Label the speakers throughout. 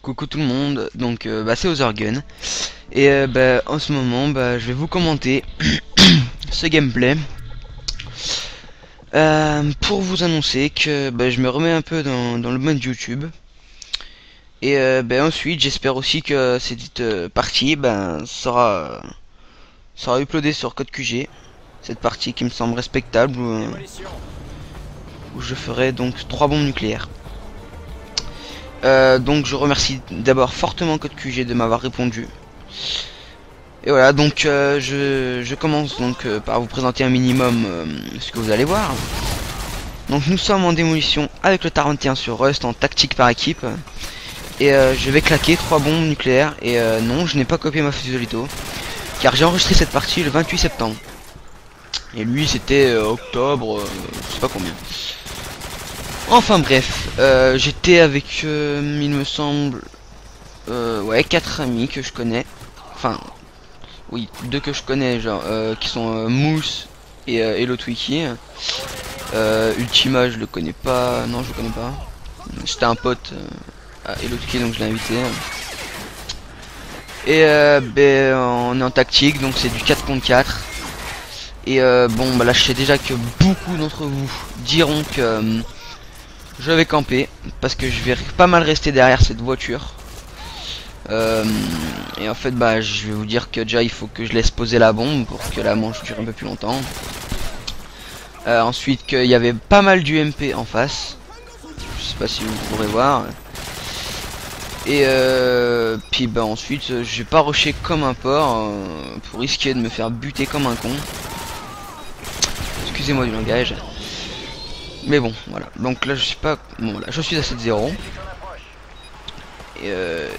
Speaker 1: coucou tout le monde, donc c'est Ozergun. Et en ce moment je vais vous commenter ce gameplay pour vous annoncer que je me remets un peu dans le mode YouTube. Et ensuite j'espère aussi que cette partie sera uploadée sur CodeQG. Cette partie qui me semble respectable où je ferai donc 3 bombes nucléaires. Donc je remercie d'abord fortement CodeQG de m'avoir répondu. Et voilà, donc je commence donc par vous présenter un minimum ce que vous allez voir. Donc nous sommes en démolition avec le Tarantien sur Rust en tactique par équipe. Et je vais claquer 3 bombes nucléaires. Et non, je n'ai pas copié ma Fusolito, car j'ai enregistré cette partie le 28 septembre. Et lui c'était octobre, je sais pas combien. Enfin bref, j'étais avec, il me semble, ouais, 4 amis que je connais. Enfin, oui, 2 que je connais, genre, qui sont Mousse et Hello Twiki. Ultima, je le connais pas, non, je le connais pas. J'étais un pote à Hello Twiki, donc je l'ai invité. Et on est en tactique, donc c'est du 4 contre 4. Et bon, là je sais déjà que beaucoup d'entre vous diront que je vais camper parce que je vais pas mal rester derrière cette voiture. Et en fait je vais vous dire que déjà il faut que je laisse poser la bombe pour que la manche dure un peu plus longtemps. Ensuite qu'il y avait pas mal d'UMP en face. Je sais pas si vous pourrez voir. Et puis ensuite je vais pas rusher comme un porc pour risquer de me faire buter comme un con. Excusez-moi du langage. Mais bon, voilà. Donc là, je suis pas... Bon, là, je suis à 7-0. Et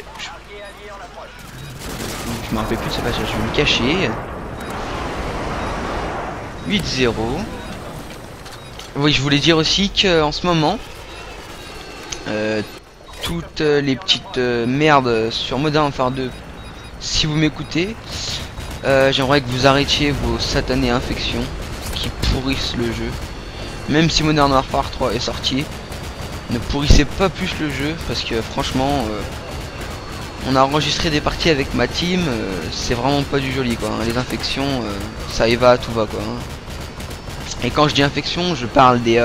Speaker 1: je me rappelle plus de ce passage. Je vais me cacher. 8-0. Oui, je voulais dire aussi que en ce moment, toutes les petites merdes sur Modern Warfare 2, si vous m'écoutez, j'aimerais que vous arrêtiez vos satanées infections qui pourrissent le jeu. Même si Modern Warfare 3 est sorti, ne pourrissez pas plus le jeu parce que franchement on a enregistré des parties avec ma team, c'est vraiment pas du joli quoi, hein. Les infections ça y va, tout va quoi, hein. Et quand je dis infection, je parle des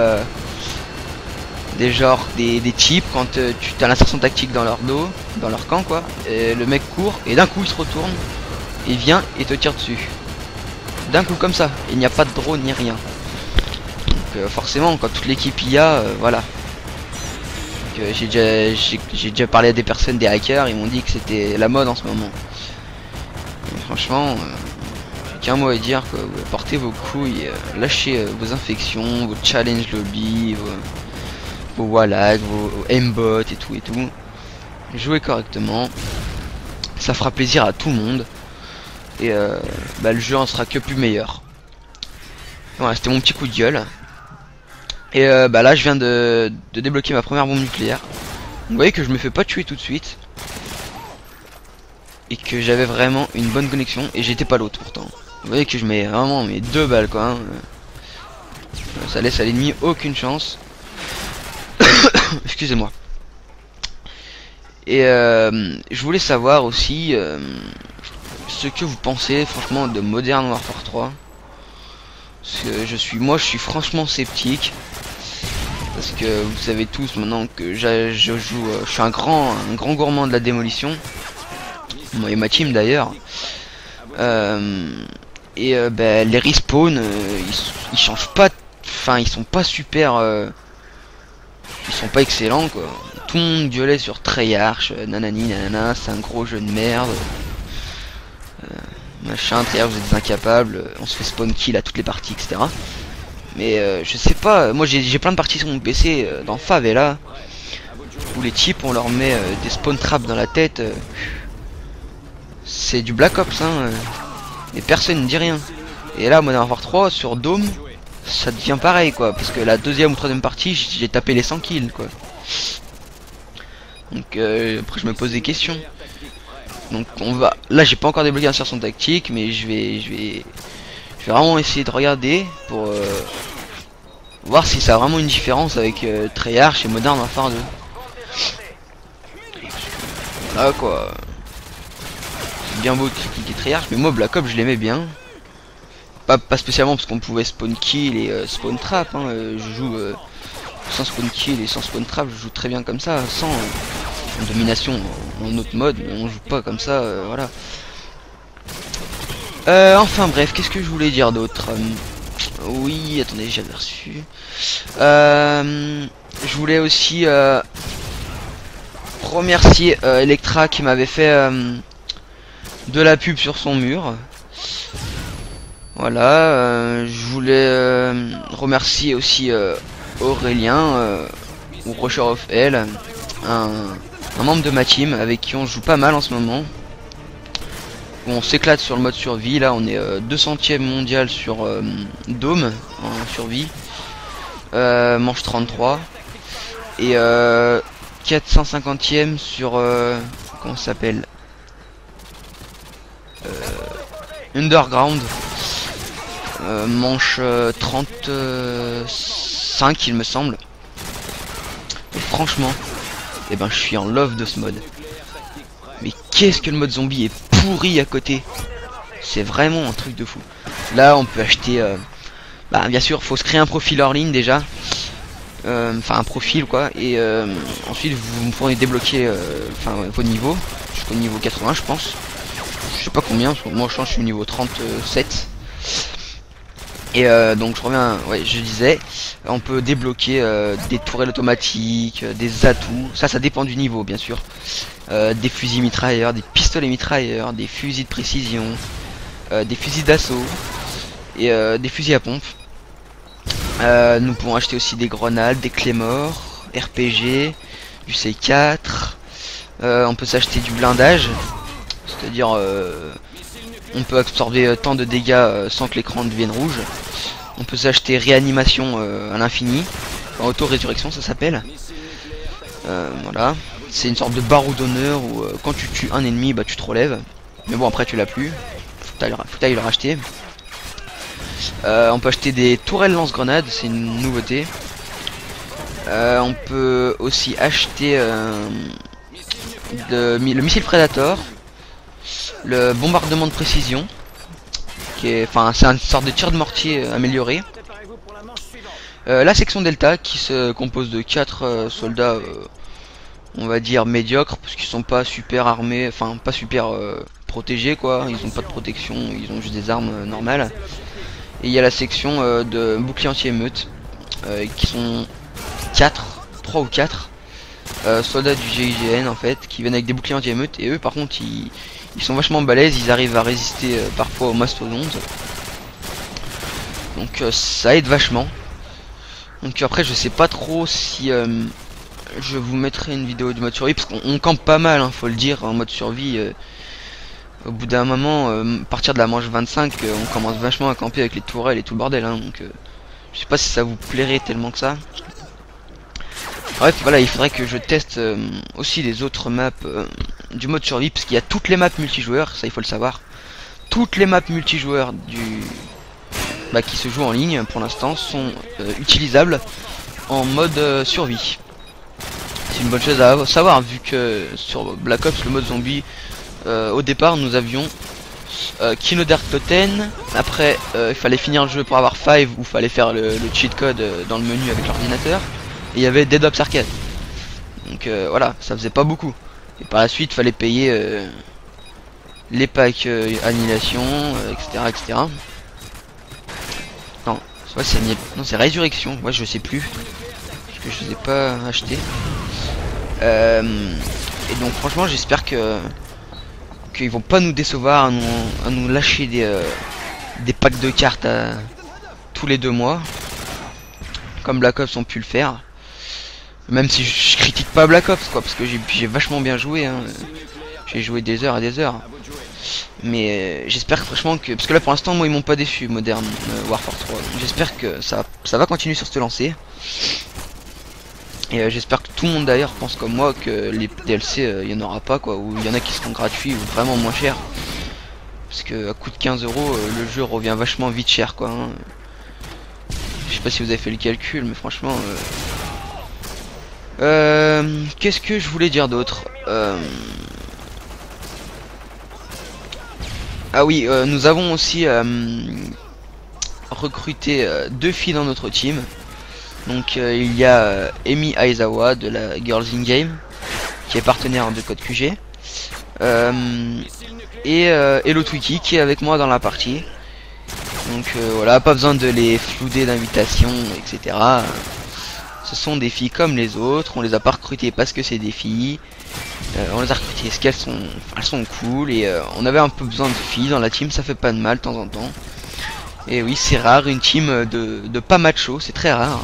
Speaker 1: types quand tu as l'insertion tactique dans leur dos, dans leur camp quoi, et le mec court et d'un coup il se retourne et vient et te tire dessus. D'un coup comme ça, il n'y a pas de drone ni rien. Forcément quand toute l'équipe y a, voilà. J'ai déjà parlé à des personnes, des hackers, ils m'ont dit que c'était la mode en ce moment. Et franchement, j'ai qu'un mot à dire quoi, portez vos couilles, lâchez vos infections, vos challenge lobby, vos walag, vos aimbot et tout. Jouez correctement, ça fera plaisir à tout le monde. Et le jeu en sera que plus meilleur. Voilà, c'était mon petit coup de gueule. Et là je viens de débloquer ma première bombe nucléaire. Vous voyez que je me fais pas tuer tout de suite. Et que j'avais vraiment une bonne connexion. Et j'étais pas l'autre pourtant. Vous voyez que je mets vraiment mes 2 balles quoi, hein. Ça laisse à l'ennemi aucune chance. Excusez-moi. Et je voulais savoir aussi ce que vous pensez franchement de Modern Warfare 3. Parce que je suis franchement sceptique. Parce que vous savez tous maintenant que je joue, je suis un grand gourmand de la démolition. Moi et ma team d'ailleurs. Les respawns, ils changent pas. Enfin, ils sont pas super. Ils sont pas excellents quoi. Tout le monde gueulait sur Treyarch, nanani nanana, c'est un gros jeu de merde. Machin, Treyarch, vous êtes incapables, on se fait spawn kill à toutes les parties, etc. Mais je sais pas, moi j'ai plein de parties sur mon PC dans Favela où les types on leur met des spawn traps dans la tête. C'est du Black Ops hein, et personne ne dit rien. Et là Modern Warfare 3 sur Dome, ça devient pareil quoi, parce que la 2e ou 3e partie j'ai tapé les 100 kills quoi. Donc après je me pose des questions. Donc on va, là j'ai pas encore débloqué l'insertion tactique, mais je vais vraiment essayer de regarder pour voir si ça a vraiment une différence avec Treyarch et Modern Warfare 2. Voilà quoi. C'est bien beau de critiquer Treyarch, mais moi Black Ops je l'aimais bien. Pas spécialement parce qu'on pouvait spawn kill et spawn trap, hein. Je joue sans spawn kill et sans spawn trap, je joue très bien comme ça, sans en domination en autre mode, mais on joue pas comme ça, voilà. Enfin bref, qu'est-ce que je voulais dire d'autre? Oui, attendez, j'avais reçu. Je voulais aussi remercier Electra qui m'avait fait de la pub sur son mur. Voilà, je voulais remercier aussi Aurélien ou Rusher of Hell, un membre de ma team avec qui on joue pas mal en ce moment. On s'éclate sur le mode survie. Là on est 200e mondial sur Dome en survie, manche 33, et 450e sur comment ça s'appelle, Underground, manche 35 il me semble. Et franchement, et ben je suis en love de ce mode. Mais qu'est-ce que le mode zombie est pourri à côté. C'est vraiment un truc de fou. Là on peut acheter bah bien sûr faut se créer un profil hors ligne déjà, enfin un profil quoi, et ensuite vous pourrez débloquer enfin vos niveaux jusqu'au niveau 80 je pense. Je sais pas combien, parce que moi je suis au niveau 37. Et donc je reviens, ouais, je disais, on peut débloquer des tourelles automatiques, des atouts, ça dépend du niveau bien sûr, des fusils mitrailleurs, des pistolets mitrailleurs, des fusils de précision, des fusils d'assaut et des fusils à pompe. Nous pouvons acheter aussi des grenades, des clés morts, RPG, du C4, on peut s'acheter du blindage, c'est-à-dire on peut absorber tant de dégâts sans que l'écran devienne rouge. On peut s'acheter réanimation à l'infini, en auto-résurrection ça s'appelle. Voilà, c'est une sorte de barreau d'honneur où quand tu tues un ennemi, bah tu te relèves. Mais bon après tu l'as plus, faut que t'ailles le racheter. On peut acheter des tourelles lance-grenades, c'est une nouveauté. On peut aussi acheter le missile Predator, le bombardement de précision, qui est, enfin, c'est une sorte de tir de mortier amélioré. La section Delta qui se compose de 4 soldats, on va dire médiocres, parce qu'ils sont pas super armés, enfin pas super protégés quoi. Ils ont pas de protection, ils ont juste des armes normales. Et il y a la section de bouclier anti-émeute, qui sont 3 ou 4 soldats du GIGN en fait, qui viennent avec des boucliers anti-émeute, et eux par contre ils sont vachement balèzes, ils arrivent à résister parfois aux mastodontes. Donc ça aide vachement. Donc après je sais pas trop si je vous mettrai une vidéo du mode survie, parce qu'on campe pas mal, hein, faut le dire, en mode survie. Au bout d'un moment, à partir de la manche 25, on commence vachement à camper avec les tourelles et tout le bordel, hein, donc je sais pas si ça vous plairait tellement que ça. Bref, voilà, il faudrait que je teste aussi les autres maps du mode survie, parce qu'il y a toutes les maps multijoueurs, ça il faut le savoir. Toutes les maps multijoueurs qui se jouent en ligne pour l'instant sont utilisables en mode survie. C'est une bonne chose à savoir, vu que sur Black Ops, le mode zombie, au départ nous avions Kino Dark Totem. Après il fallait finir le jeu pour avoir 5, ou fallait faire le cheat code dans le menu avec l'ordinateur. Et il y avait Dead Ops Arcade. Donc voilà, ça faisait pas beaucoup. Et par la suite fallait payer les packs annihilation, etc., etc. Non, c'est résurrection, moi je sais plus, parce que je les ai pas achetés. Et donc franchement j'espère qu'ils vont pas nous décevoir à nous lâcher des packs de cartes tous les 2 mois, comme Black Ops ont pu le faire. Même si je critique pas Black Ops quoi, parce que j'ai vachement bien joué, hein. J'ai joué des heures et des heures. Mais j'espère franchement que, parce que là pour l'instant moi ils m'ont pas déçu, Modern Warfare 3. J'espère que ça va continuer sur ce lancer. Et j'espère que tout le monde d'ailleurs pense comme moi que les DLC il y en aura pas quoi, ou il y en a qui seront gratuits ou vraiment moins chers. Parce que à coût de 15 €, le jeu revient vachement vite cher quoi, hein. Je sais pas si vous avez fait le calcul, mais franchement qu'est-ce que je voulais dire d'autre? Ah oui, nous avons aussi recruté 2 filles dans notre team. Donc il y a Emi Aizawa de la Girls in Game qui est partenaire de Code QG, et Hello Twiki qui est avec moi dans la partie. Donc voilà, pas besoin de les flouder d'invitations, etc. Ce sont des filles comme les autres, on les a pas recrutées parce que c'est des filles. On les a recrutées parce elles sont cool, et on avait un peu besoin de filles dans la team, ça fait pas de mal de temps en temps. Et oui, c'est rare une team de pas macho, c'est très rare.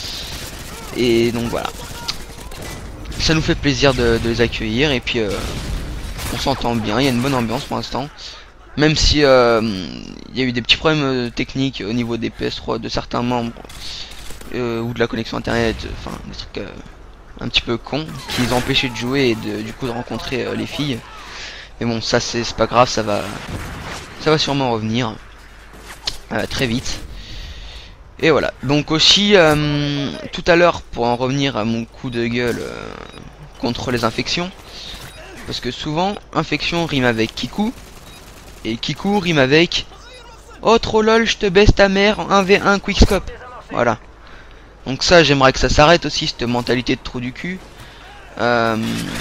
Speaker 1: Et donc voilà, ça nous fait plaisir de les accueillir, et puis on s'entend bien, il y a une bonne ambiance pour l'instant. Même si il y a eu des petits problèmes techniques au niveau des PS3 de certains membres, ou de la connexion internet, enfin des trucs un petit peu cons qui les ont empêchés de jouer et du coup de rencontrer les filles. Mais bon, ça c'est pas grave, ça va sûrement revenir très vite. Et voilà, donc aussi tout à l'heure, pour en revenir à mon coup de gueule contre les infections, parce que souvent infection rime avec Kiku, et Kiku rime avec oh trop lol, je te baisse ta mère en 1v1 quickscope. Voilà, donc ça j'aimerais que ça s'arrête aussi, cette mentalité de trou du cul, parce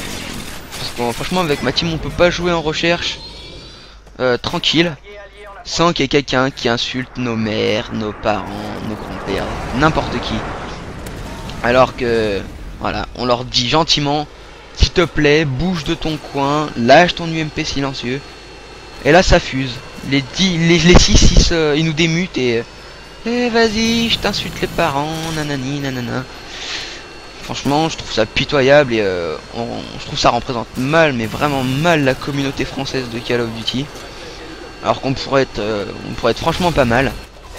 Speaker 1: que franchement avec ma team on peut pas jouer en recherche tranquille sans qu'il y ait quelqu'un qui insulte nos mères, nos parents, nos grands-pères, n'importe qui. Alors que, voilà, on leur dit gentiment, s'il te plaît, bouge de ton coin, lâche ton UMP silencieux. Et là, ça fuse. Les 6 ils nous démutent et vas-y, je t'insulte les parents, nanani, nanana. Franchement, je trouve ça pitoyable, et je trouve ça représente mal, mais vraiment mal, la communauté française de Call of Duty. Alors qu'on pourrait être franchement pas mal.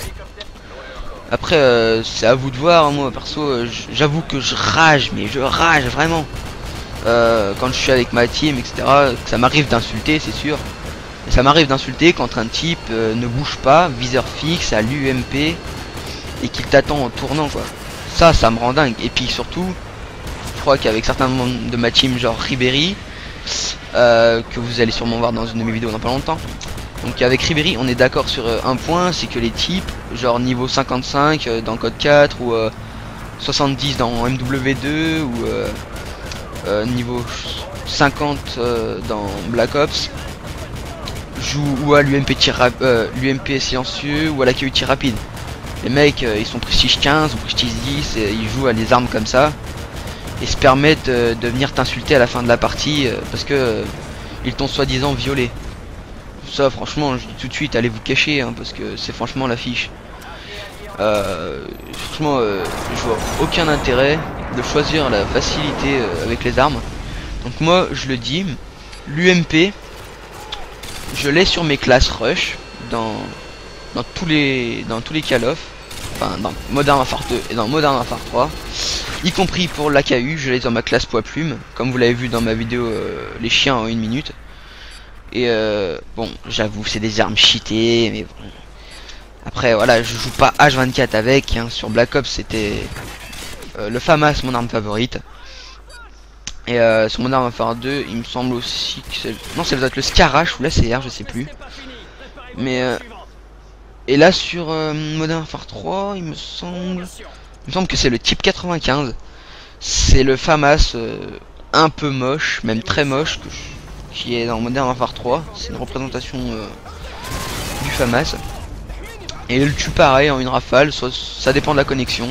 Speaker 1: Après c'est à vous de voir, hein. Moi perso j'avoue que je rage, mais je rage vraiment quand je suis avec ma team, etc. Que ça m'arrive d'insulter, c'est sûr. Et ça m'arrive d'insulter quand un type ne bouge pas, viseur fixe à l'UMP, et qu'il t'attend en tournant quoi. Ça me rend dingue. Et puis surtout, je crois qu'avec certains membres de ma team, genre Ribéry, que vous allez sûrement voir dans une de mes vidéos dans pas longtemps. Donc avec Ribéry on est d'accord sur un point, c'est que les types genre niveau 55 dans Code 4, ou 70 dans MW2, ou niveau 50 dans Black Ops, jouent ou à l'UMP silencieux, ou à la KU tir rapide. Les mecs ils sont prestige 15 ou prestige 10, et ils jouent à des armes comme ça et se permettent de venir t'insulter à la fin de la partie parce que ils t'ont soi-disant violé. Ça franchement je dis tout de suite, allez vous cacher, hein, parce que c'est franchement l'affiche. Franchement je vois aucun intérêt de choisir la facilité avec les armes. Donc moi je le dis, l'UMP je l'ai sur mes classes rush dans tous les Call of, enfin dans Modern Warfare 2 et dans Modern Warfare 3, y compris pour l'AKU, je l'ai dans ma classe poids plume, comme vous l'avez vu dans ma vidéo les chiens en 1 minute. Et bon, j'avoue, c'est des armes cheatées, mais bon. Après, voilà, je joue pas H24 avec, hein. Sur Black Ops, c'était le FAMAS, mon arme favorite. Et sur Modern Warfare 2, il me semble aussi que c'est... Non, ça doit être le Scarache ou la CR, je sais plus. Mais... et là, sur Modern Warfare 3, il me semble que c'est le type 95. C'est le FAMAS un peu moche, même très moche, qui est dans Modern Warfare 3, c'est une représentation du FAMAS. Et il le tue pareil en une rafale, soit ça dépend de la connexion.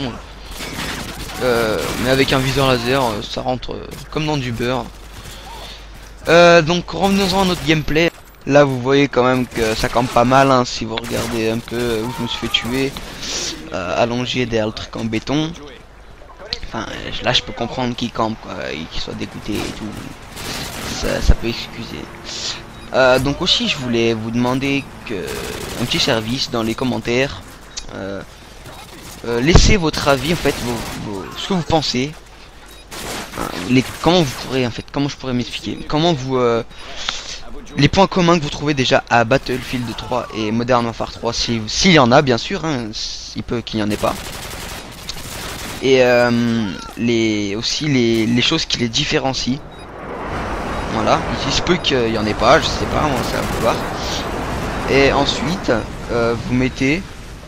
Speaker 1: Mais avec un viseur laser, ça rentre comme dans du beurre. Donc revenons-en à notre gameplay. Là vous voyez quand même que ça campe pas mal, hein, si vous regardez un peu où je me suis fait tuer, allongé derrière le truc en béton. Enfin là je peux comprendre qu'il campe quoi, et qu'il soit dégoûté et tout. Ça peut excuser. Donc aussi je voulais vous demander un petit service dans les commentaires. Laissez votre avis en fait, ce que vous pensez. Comment je pourrais m'expliquer, comment vous les points communs que vous trouvez déjà à Battlefield 3 et Modern Warfare 3, s'il y en a bien sûr, hein, il peut qu'il n'y en ait pas. Et aussi les choses qui les différencient. Voilà, il se peut qu'il y en ait pas, je sais pas, moi ça va voir. Et ensuite vous mettez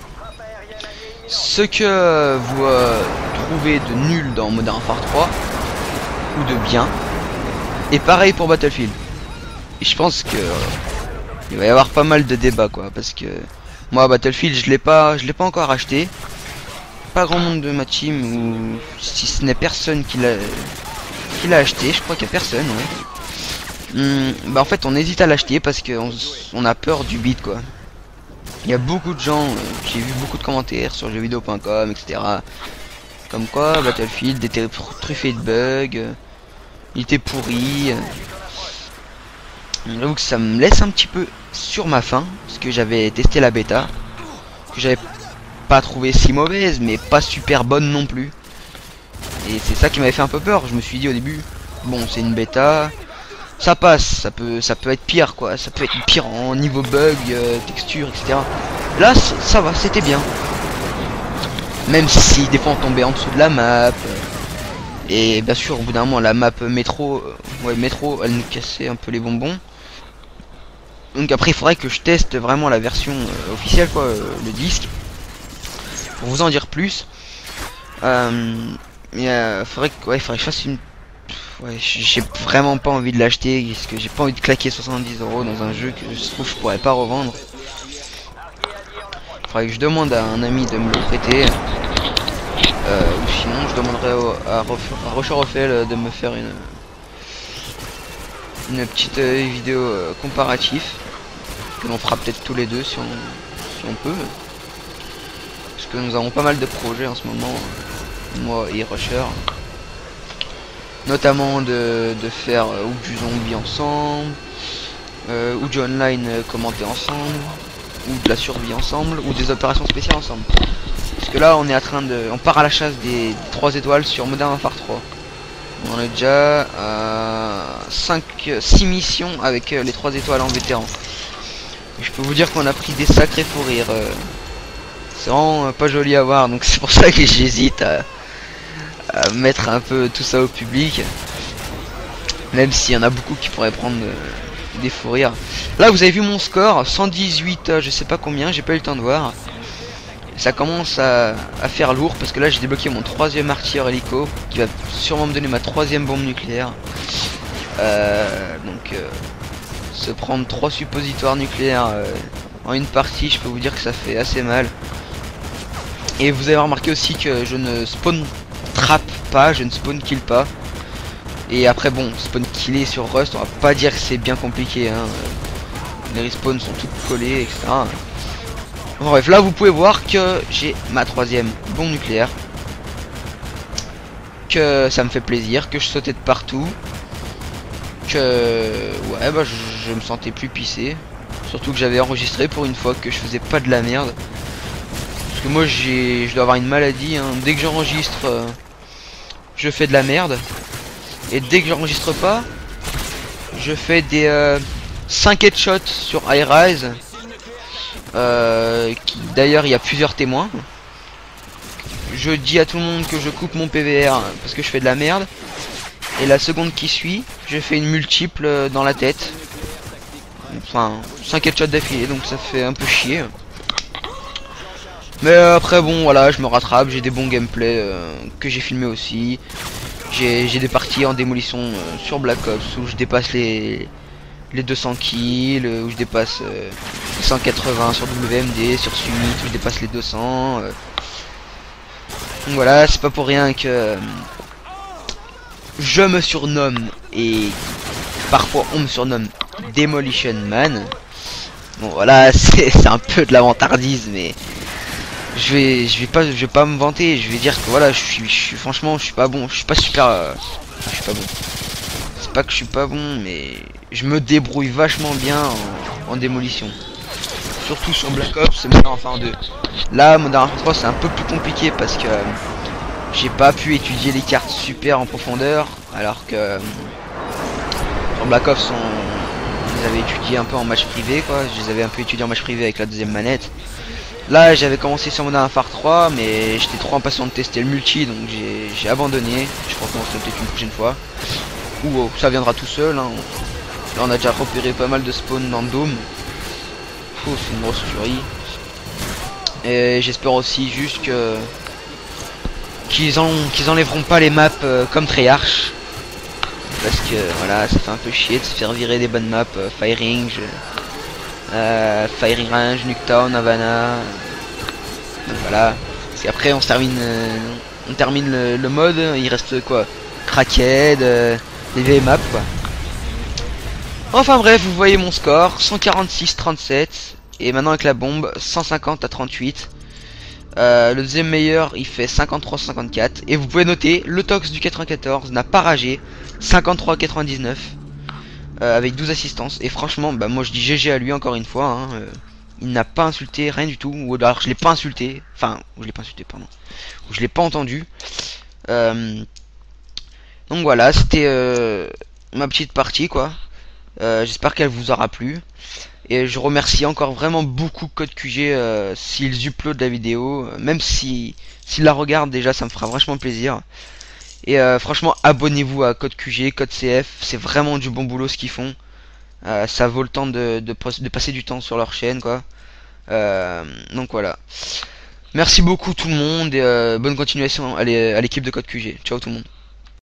Speaker 1: ce que vous trouvez de nul dans Modern Warfare 3 ou de bien, et pareil pour Battlefield. Et je pense que il va y avoir pas mal de débats quoi, parce que moi Battlefield je l'ai pas encore acheté. Pas grand monde de ma team, ou si ce n'est personne qui l'a acheté, je crois qu'il y a personne, ouais. Bah en fait on hésite à l'acheter parce que on a peur du beat quoi. Il y a beaucoup de gens, j'ai vu beaucoup de commentaires sur jeuxvideo.com, etc. Comme quoi Battlefield était truffé de bugs, il était pourri. J'avoue que ça me laisse un petit peu sur ma faim, parce que j'avais testé la bêta, que j'avais pas trouvé si mauvaise, mais pas super bonne non plus. Et c'est ça qui m'avait fait un peu peur. Je me suis dit au début, bon c'est une bêta, ça passe, ça peut être pire quoi, ça peut être pire en niveau bug, texture, etc. Là ça va, c'était bien. Même si des fois on tombait en dessous de la map. Et bien sûr au bout d'un moment la map métro, métro, elle nous cassait un peu les bonbons. Donc après il faudrait que je teste vraiment la version officielle quoi, le disque, pour vous en dire plus. Mais faudrait que je fasse une... Ouais, j'ai vraiment pas envie de l'acheter, parce que j'ai pas envie de claquer 70 € dans un jeu que je trouve que je pourrais pas revendre. Faudrait que je demande à un ami de me le prêter. Ou sinon je demanderai à Rocher Roffel de me faire une petite vidéo comparatif, que l'on fera peut-être tous les deux si on peut. Parce que nous avons pas mal de projets en ce moment, moi et Rusher. Notamment de faire ou du zombie ensemble, ou du online commenté ensemble, ou de la survie ensemble, ou des opérations spéciales ensemble. Parce que là on est en train de... On part à la chasse des 3 étoiles sur Modern Warfare 3. On est déjà à 6 missions avec les 3 étoiles en vétéran. Et je peux vous dire qu'on a pris des sacrés fous rires. C'est vraiment pas joli à voir, donc c'est pour ça que j'hésite à mettre un peu tout ça au public, même s'il y en a beaucoup qui pourraient prendre des fous rires. Là vous avez vu mon score 118, je sais pas combien, j'ai pas eu le temps de voir. Ça commence à faire lourd, parce que là j'ai débloqué mon 3e artilleur hélico qui va sûrement me donner ma 3e bombe nucléaire. Donc se prendre 3 suppositoires nucléaires en une partie, je peux vous dire que ça fait assez mal. Et vous avez remarqué aussi que je ne spawn trappe pas, je ne spawn kill pas. Et après bon, spawn killer sur Rust, on va pas dire que c'est bien compliqué hein. Les respawns sont toutes collées, etc. Bon, bref, là vous pouvez voir que j'ai ma 3e bombe nucléaire, que ça me fait plaisir, que je sautais de partout, que ouais bah je me sentais plus pissé. Surtout que j'avais enregistré pour une fois que je faisais pas de la merde. Parce que moi je dois avoir une maladie hein. Dès que j'enregistre je fais de la merde. Et dès que j'enregistre pas, je fais des 5 headshots sur High Rise. D'ailleurs il y a plusieurs témoins. Je dis à tout le monde que je coupe mon PVR parce que je fais de la merde. Et la seconde qui suit, je fais une multiple dans la tête. Enfin 5 headshots d'affilée, donc ça fait un peu chier. Mais après bon voilà, je me rattrape, j'ai des bons gameplays que j'ai filmé aussi. J'ai des parties en démolition sur Black Ops où je dépasse les 200 kills, où je dépasse 180 sur WMD, sur Summit où je dépasse les 200. Donc voilà, c'est pas pour rien que je me surnomme, et parfois on me surnomme Demolition Man. Bon voilà, c'est un peu de la vantardise, mais je vais pas me vanter, je vais dire que voilà, je suis franchement, je suis pas bon, je suis pas super, je suis pas bon. C'est pas que je suis pas bon, mais je me débrouille vachement bien en démolition. Surtout sur Black Ops, Modern Warfare 2. Là, Modern Warfare 3, c'est un peu plus compliqué parce que j'ai pas pu étudier les cartes super en profondeur, alors que sur Black Ops, on les avait étudiés un peu en match privé, quoi. Je les avais un peu étudiés en match privé avec la 2e manette. Là j'avais commencé sur Modern Warfare 3, mais j'étais trop impatient de tester le multi, donc j'ai abandonné. Je crois qu'on se peut-être une prochaine fois, ou ça viendra tout seul hein. Là on a déjà repéré pas mal de spawns dans le dôme. faux, c'est une grosse tuerie. Et j'espère aussi juste que qu'ils enlèveront pas les maps comme Treyarch, parce que voilà, ça fait un peu chier de se faire virer des bonnes maps, Firing Range, Nuketown, Havana. Donc voilà, parce qu'après on termine le mode, il reste quoi, Crackhead, les vieilles maps quoi. Enfin bref, vous voyez mon score, 146-37, et maintenant avec la bombe, 150-38. Le deuxième meilleur il fait 53-54, et vous pouvez noter, le Tox du 94 n'a pas ragé, 53-99, avec 12 assistances, et franchement, bah moi je dis GG à lui encore une fois, hein, il n'a pas insulté, rien du tout, ou alors je l'ai pas insulté, enfin, je l'ai pas insulté, pardon, ou je l'ai pas entendu. Donc voilà, c'était ma petite partie quoi. J'espère qu'elle vous aura plu. Et je remercie encore vraiment beaucoup Code QG s'ils uploadent la vidéo. Même si s'ils la regardent déjà, ça me fera vachement plaisir. Et franchement, abonnez-vous à Code QG, Code CF. C'est vraiment du bon boulot ce qu'ils font. Ça vaut le temps de passer du temps sur leur chaîne quoi. Donc voilà. Merci beaucoup tout le monde et bonne continuation à l'équipe de Code QG. Ciao tout le monde.